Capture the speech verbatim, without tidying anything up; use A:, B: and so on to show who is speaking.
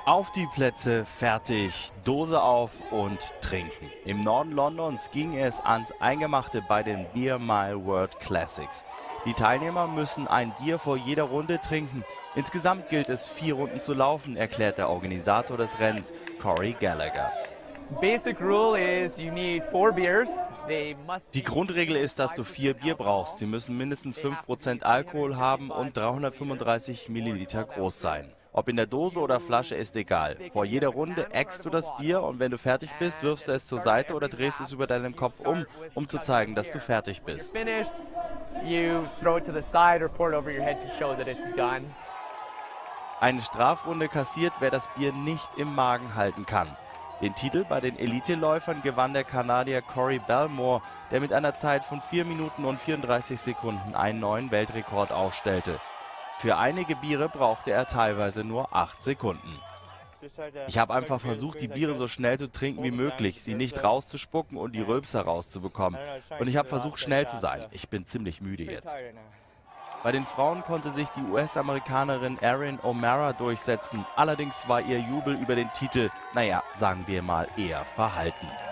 A: Auf die Plätze, fertig, Dose auf und trinken. Im Norden Londons ging es ans Eingemachte bei den Beer Mile World Classics. Die Teilnehmer müssen ein Bier vor jeder Runde trinken. Insgesamt gilt es, vier Runden zu laufen, erklärt der Organisator des Rennens, Corey Gallagher. Die Grundregel ist, dass du vier Bier brauchst. Sie müssen mindestens fünf Prozent Alkohol haben und dreihundertfünfunddreißig Milliliter groß sein. Ob in der Dose oder Flasche ist egal. Vor jeder Runde äckst du das Bier und wenn du fertig bist, wirfst du es zur Seite oder drehst es über deinen Kopf um, um zu zeigen, dass du fertig bist. Eine Strafrunde kassiert, wer das Bier nicht im Magen halten kann. Den Titel bei den Eliteläufern gewann der Kanadier Corey Bellemore, der mit einer Zeit von vier Minuten und vierunddreißig Sekunden einen neuen Weltrekord aufstellte. Für einige Biere brauchte er teilweise nur acht Sekunden. Ich habe einfach versucht, die Biere so schnell zu trinken wie möglich, sie nicht rauszuspucken und die Rülpser rauszubekommen. Und ich habe versucht, schnell zu sein. Ich bin ziemlich müde jetzt. Bei den Frauen konnte sich die U S-Amerikanerin Erin O'Mara durchsetzen. Allerdings war ihr Jubel über den Titel, naja, sagen wir mal, eher verhalten.